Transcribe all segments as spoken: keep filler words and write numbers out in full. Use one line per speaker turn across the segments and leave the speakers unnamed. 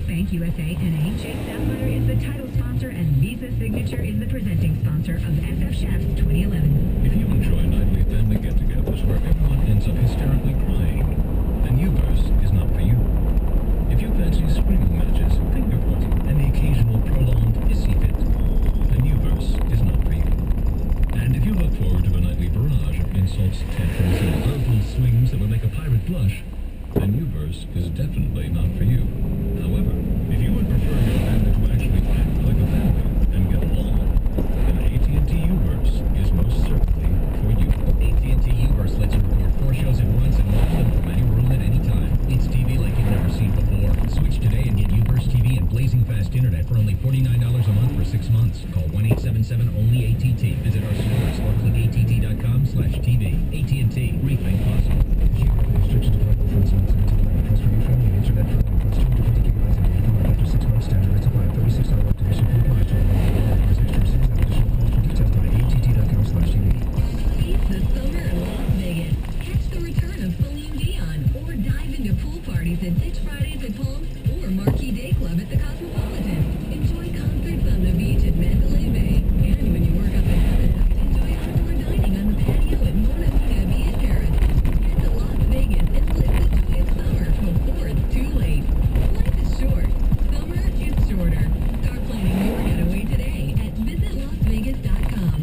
Bank U S A N A. Chase Sapphire is the title sponsor and Visa Signature is the presenting sponsor of S F Chef twenty eleven.
If you enjoy nightly family get-togethers where everyone ends up hysterically crying, then U-verse is not for you. If you fancy screaming matches, finger pointing, and the occasional prolonged hissy fit, then U-verse is not for you. And if you look forward to a nightly barrage of insults, tantrums, and verbal swings that will make a pirate blush, then U-verse is definitely not for you. However, if you would prefer your family to actually act like a family and get along, then A T and T U-verse is most certainly for you.
A T and T U-verse lets you record four shows at once and watch them from any room at any time. It's T V like you've never seen before. Switch today and get U-verse T V and blazing fast internet for only forty-nine dollars a month for six months. Call one eight seven seven only A T T. Visit our stores or click A T T dot com slash T V. A T and T. Rethink possible.
Restrictions apply for phone slots. Price for new family and internet for plus two hundred fifty gigabytes and data card after six months. Standard rates apply. thirty-six dollars activation fee applies to all mobile extra receipts and additional calls for details on A T T dot com slash T V.
It's the summer in Las Vegas. Catch the return of Celine Dion or dive into pool parties at Ditch Fridays at Palms or Marquee Day Club at the Cosmopolitan. Enjoy concerts on the beach at Mandalay Bay. And when you work up in heaven, enjoy outdoor dining on the patio at Mona Lisa Via Terrace. Head to Las Vegas and live the joy of summer before it's too late. Life is short. Summer is shorter. Start planning your getaway today at visit las vegas dot com.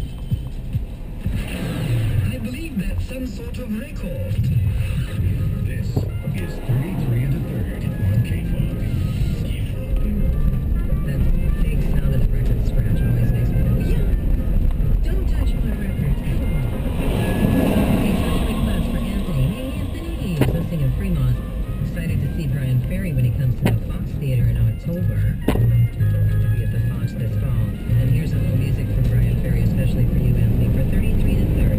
I believe that's some sort of record. This is thirty-three and a third on K five.
That big sound of the record scratch always makes me go, yeah, don't touch my record. A special request for Anthony. Hey, Anthony. He's listening in Fremont. Excited to see Brian Ferry when he comes to the Fox Theater in October. We'll be at the Fox this fall. And here's a little music from Brian Ferry, especially for you, Anthony, for thirty-three and a third.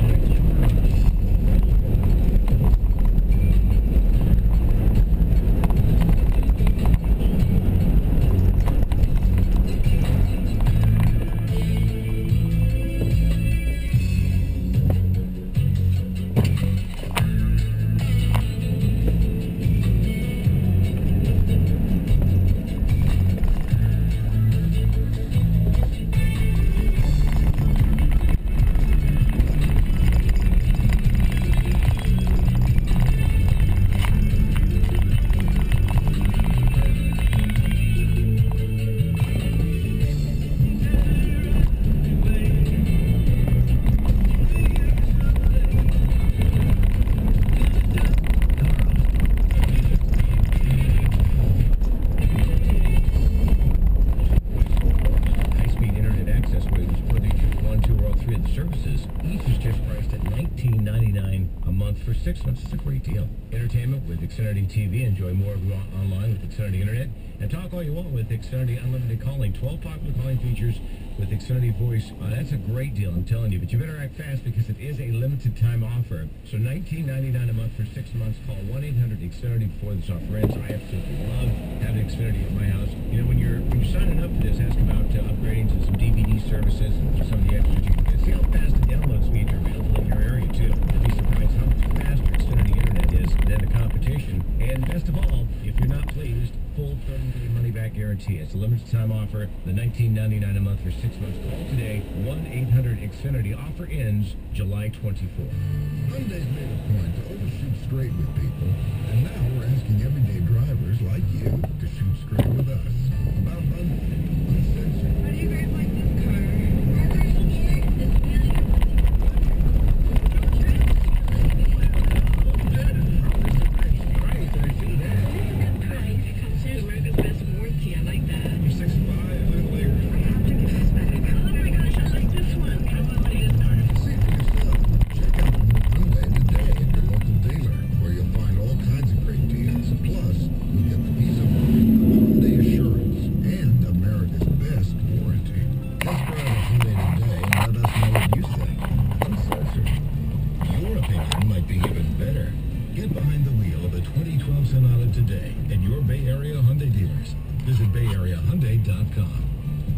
For six months, it's a great deal. Entertainment with Xfinity T V. Enjoy more of raw online with Xfinity Internet. And talk all you want with Xfinity Unlimited Calling. twelve popular calling features with Xfinity Voice. Uh, that's a great deal, I'm telling you. But you better act fast because it is a limited time offer. So nineteen ninety-nine a month for six months. Call one eight hundred Xfinity before this offer ends. I absolutely love having Xfinity at my house. You know, when you're when you're signing up for this, ask about uh, upgrading to some D V D services and some of the extras you can get. See how fast the download speeds are available in your area, too. You'll be surprised how much faster Xfinity Internet is than the competition. And best of all, if you're not pleased, full thirty-day money-back guarantee. It's a limited time offer. The nineteen ninety-nine a month for six months. Call today. one eight hundred Xfinity. Offer ends July twenty-fourth.
Hyundai's made a point to always shoot straight with people, and now we're asking everyday drivers like you to shoot straight with us. About Hyundai, uncensored.
How do you guys like this car? Really cute. This really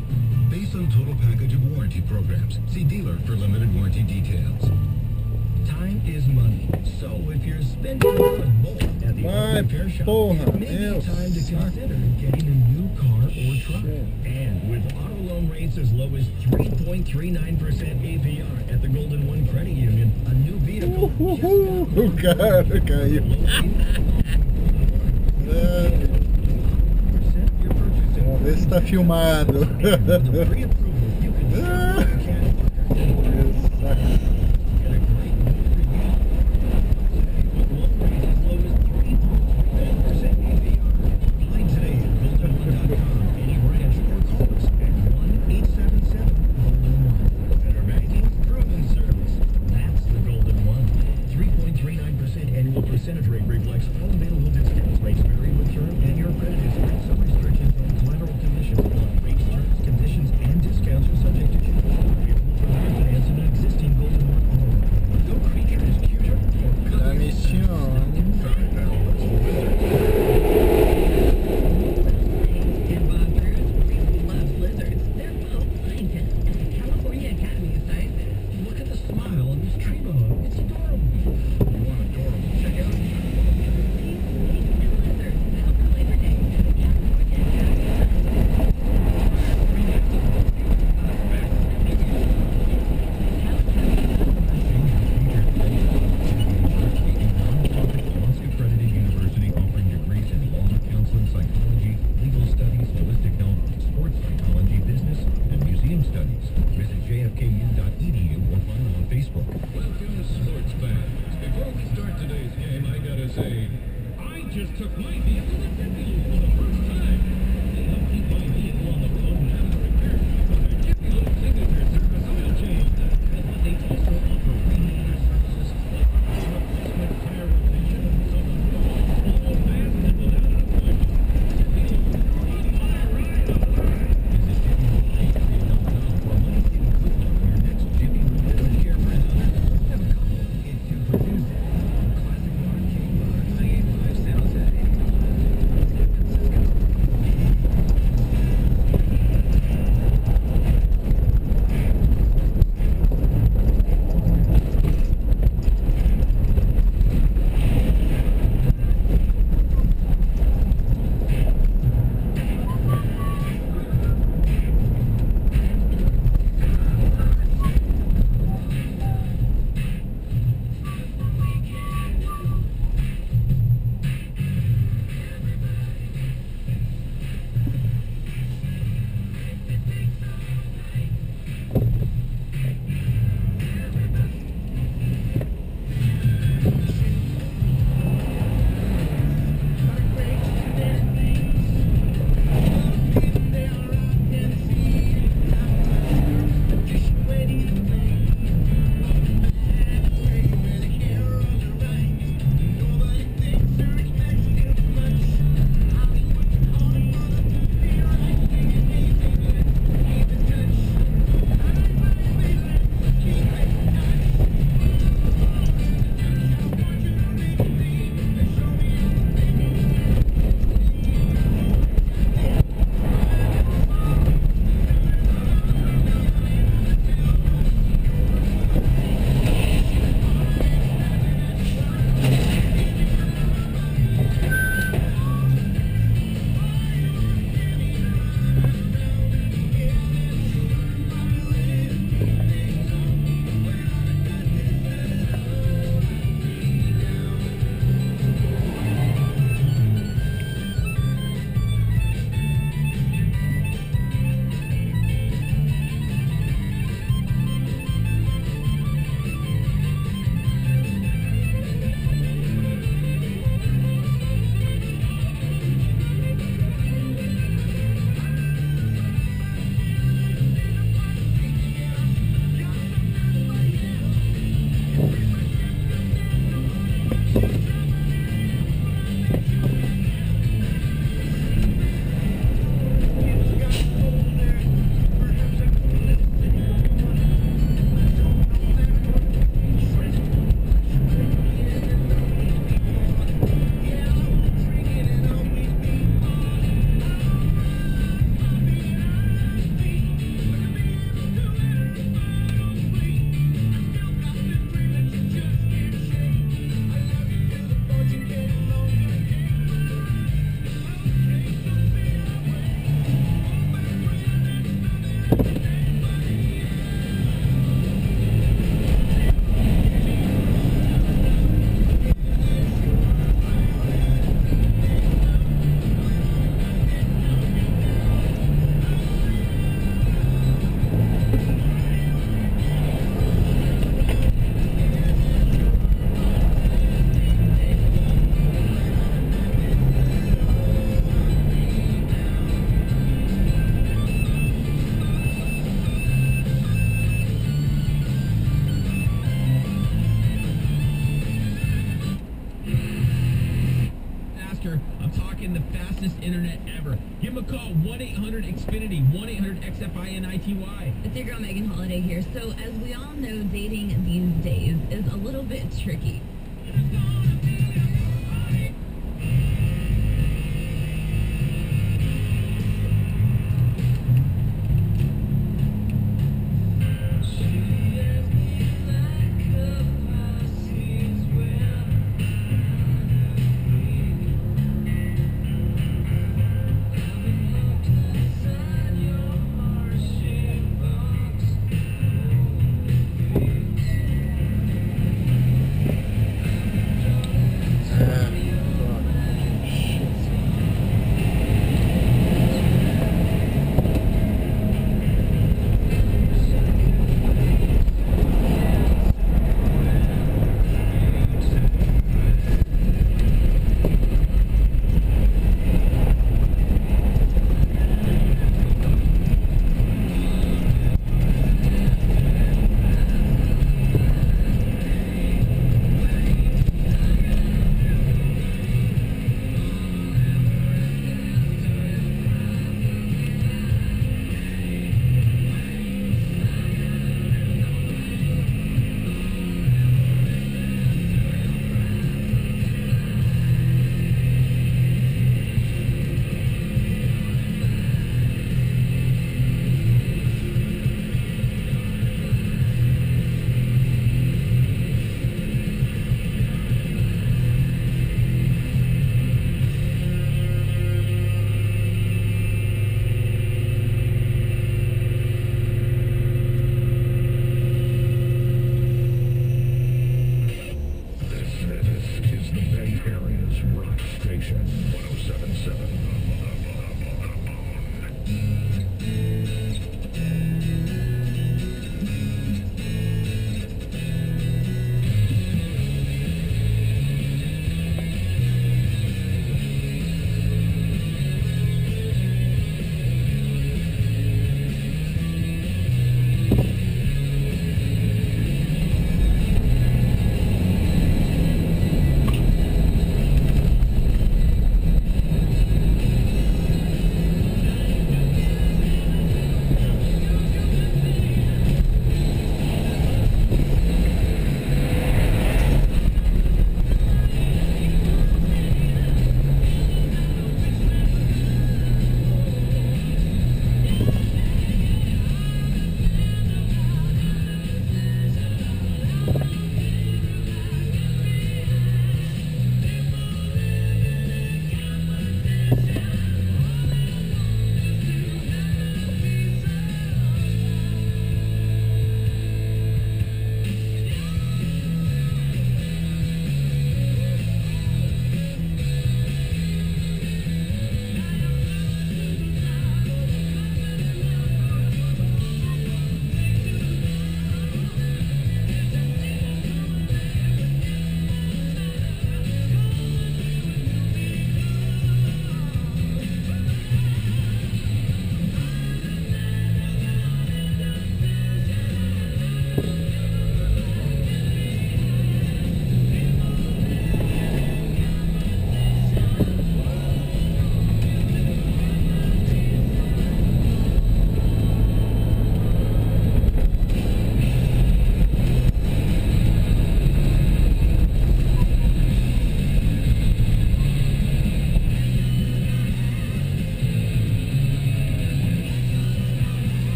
Based on total package of warranty programs. See dealer for limited warranty details.
Time is money. So if you're spending on both at the
Vai,
auto repair shop,
porra,
it may be
meu
time to
saco.
consider getting a new car or truck.
Shit.
And with auto loan rates as low as three point three nine percent A P R at the Golden One Credit Union, a new vehicle just
Uhul, o cara caiu. É, vamos ver se tá filmado. Ah, meu saco.
Percentage rate reflects all available discounts. Rates vary with term and your credit history. Some restrictions and collateral conditions apply. Rates, terms, conditions, and discounts are subject to change. Available for refinance in an existing Golden One auto. No creature is cuter or
La misión.
And Bob Drews really loves lizards. They're both scientists at the California Academy of Sciences.
Look at the smile on this tree bug. It's adorable. You want adorable? Check it out.
Just took my vehicle to Tippy for the first time. They helped keep my vehicle on the road and have it repaired. Their Tippy signature service oil change. But they also offer remaining services like replacement tire rotation and so on. All fast and without an appointment. Tippy on my ride to work. Visit Tippy dot com for a money-saving coupon on your next Tippy repair care for another. Have a couple. It's to produce it. Classic water king. Classic five sounds.
faster. I'm talking the fastest internet ever. Give them a call, one eight hundred X Finity, one eight hundred X F I N I T Y.
It's your girl Megan Holiday here. So as we all know, dating these days is a little bit tricky.
Station one oh seven point seven.